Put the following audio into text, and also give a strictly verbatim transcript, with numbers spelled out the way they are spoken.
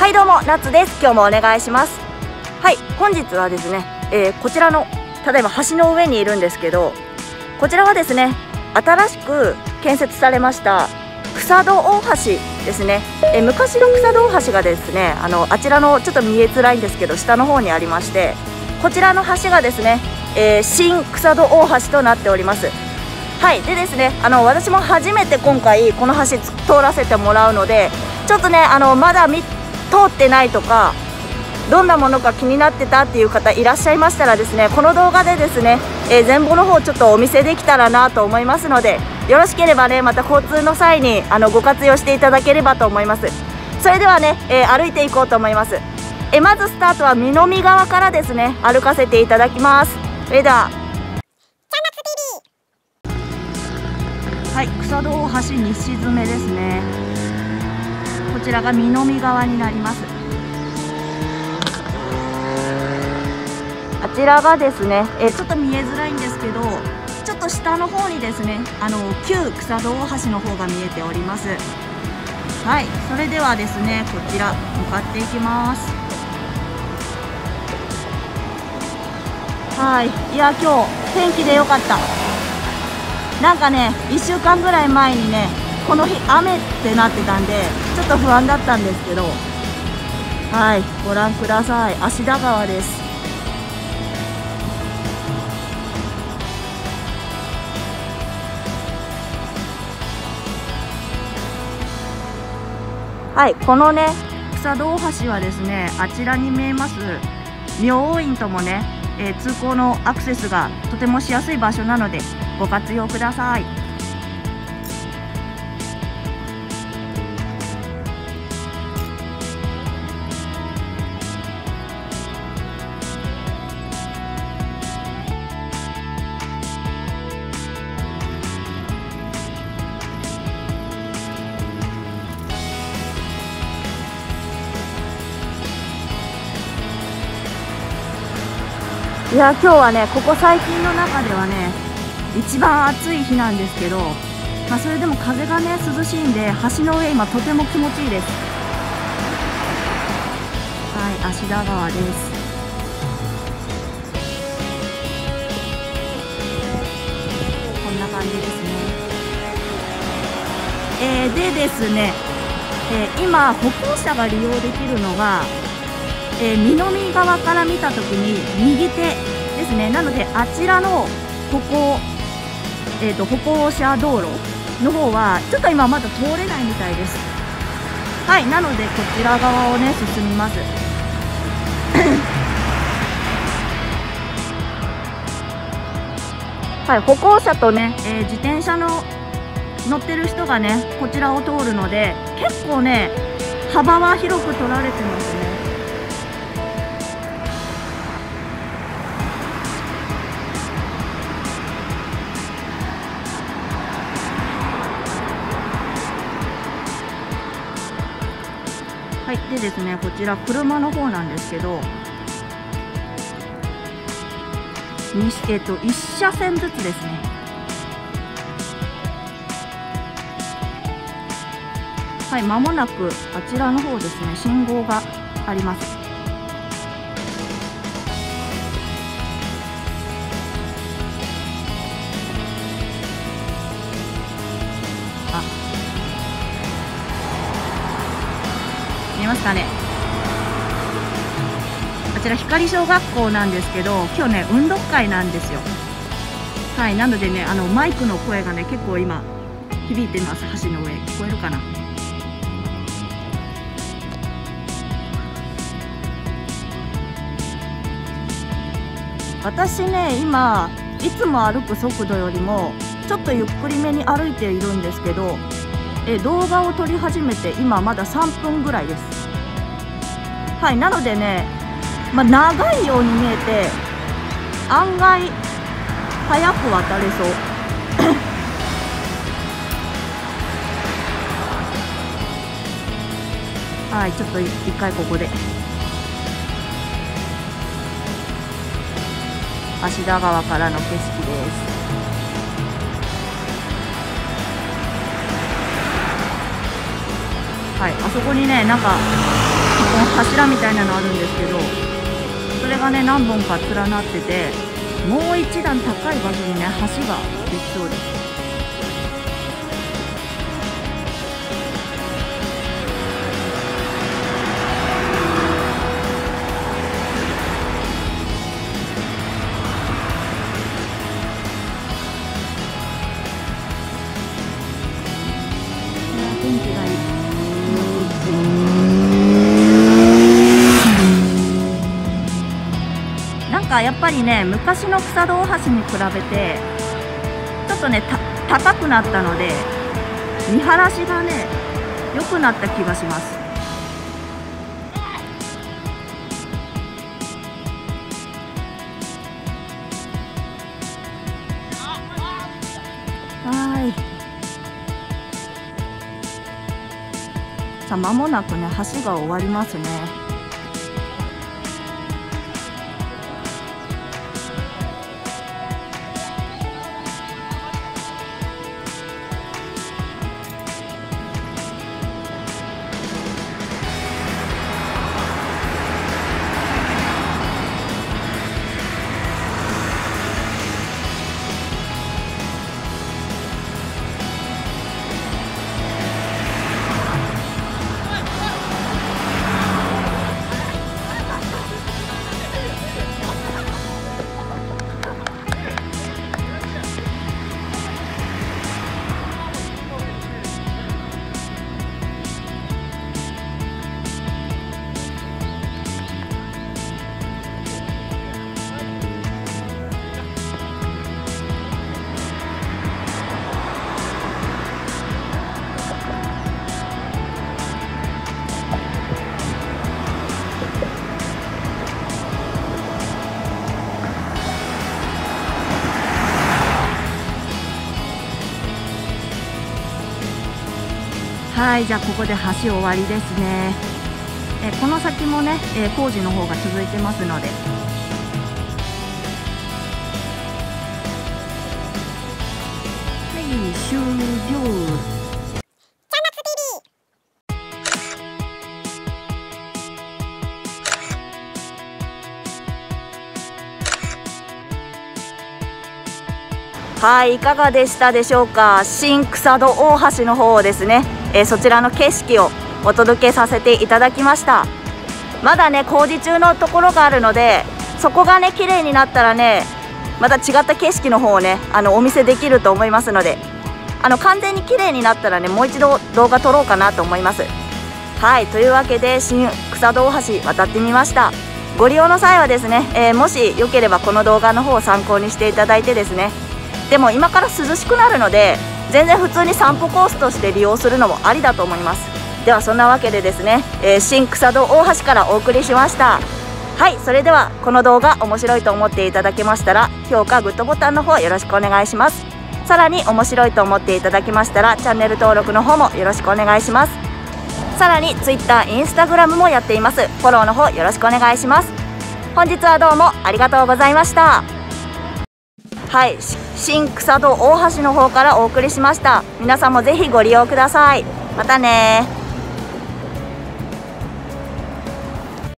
はい、どうもナッツです。今日もお願いします。はい、本日はですね、えー、こちらのただいま橋の上にいるんですけど、こちらはですね、新しく建設されました草戸大橋ですね。えー、昔の草戸大橋がですね、あのあちらのちょっと見えづらいんですけど下の方にありまして、こちらの橋がですね、えー、新草戸大橋となっております。はい、でですね、あの私も初めて今回この橋通らせてもらうので、ちょっとね、あのまだ見通ってないとか、どんなものか気になってたっていう方いらっしゃいましたらですね、この動画でですね、えー、前方の方ちょっとお見せできたらなと思いますので、よろしければね、また交通の際にあのご活用していただければと思います。それではね、えー、歩いていこうと思います。えー、まずスタートは南側からですね、歩かせていただきます。それでははい、草戸大橋西詰めですね。こちらが南側になります。あちらがですね、えちょっと見えづらいんですけど、ちょっと下の方にですね、あの旧草戸大橋の方が見えております。はい、それではですね、こちら向かっていきます。はい、いや今日天気でよかった。なんかね、いっしゅうかんぐらい前にね、この日雨ってなってたんでちょっと不安だったんですけど、はい、ご覧ください。芦田川です。はい、このね草戸大橋はですね、あちらに見えます明王院ともね、えー、通行のアクセスがとてもしやすい場所なのでご活用ください。いや今日はね、ここ最近の中ではね一番暑い日なんですけど、まあ、それでも風がね涼しいんで、橋の上今とても気持ちいいです。はい、芦田川です。こんな感じですね。えー、でですね、えー、今歩行者が利用できるのが、えー、南側から見たときに右手ですね。なのであちらの歩行、えー、と歩行者道路の方はちょっと今まだ通れないみたいです。はい、なのでこちら側をね進みます。はい、歩行者とね、えー、自転車の乗ってる人がねこちらを通るので、結構ね幅は広く取られてますね。はい、でですね、こちら車の方なんですけど、にえっといっ車線ずつですね。はい、間もなくあちらの方ですね、信号があります。あ、見えますかね。こちら光小学校なんですけど、今日ね運動会なんですよ。はい、なのでね、あのマイクの声がね結構今響いてます。橋の上聞こえるかな。私ね今いつも歩く速度よりもちょっとゆっくりめに歩いているんですけど、え動画を撮り始めて今まださんぷんぐらいです。はい、なのでね、まあ、長いように見えて案外早く渡れそう。はい、ちょっと一回ここで芦田川からの景色です。はい、あそこにねなんか本柱みたいなのあるんですけど、それがね何本か連なってて、もう一段高い場所にね橋ができそうです。天気がいい。なんかやっぱりね、昔の草戸大橋に比べてちょっとねた高くなったので、見晴らしがね良くなった気がします。はい。さあ間もなくね橋が終わりますね。はい、じゃあここで橋終わりですね。えこの先もね、え工事の方が続いてますので、はい、終了。はい、いかがでしたでしょうか。新草戸大橋の方をですね、えー、そちらの景色をお届けさせていただきました。まだね工事中のところがあるので、そこがね綺麗になったらね、また違った景色の方をねあのお見せできると思いますので、あの完全に綺麗になったらねもう一度動画撮ろうかなと思います。はい、というわけで新草戸大橋渡ってみました。ご利用の際はですね、えー、もしよければこの動画の方を参考にしていただいてですね、でも今から涼しくなるので全然普通に散歩コースとして利用するのもありだと思います。ではそんなわけでですね、えー、新草戸大橋からお送りしました。はい、それではこの動画面白いと思っていただけましたら評価グッドボタンの方よろしくお願いします。さらに面白いと思っていただけましたらチャンネル登録の方もよろしくお願いします。さらに Twitter、Instagram もやっています。フォローの方よろしくお願いします。本日はどうもありがとうございました。はい、新草戸大橋の方からお送りしました。皆さんもぜひご利用ください。またね。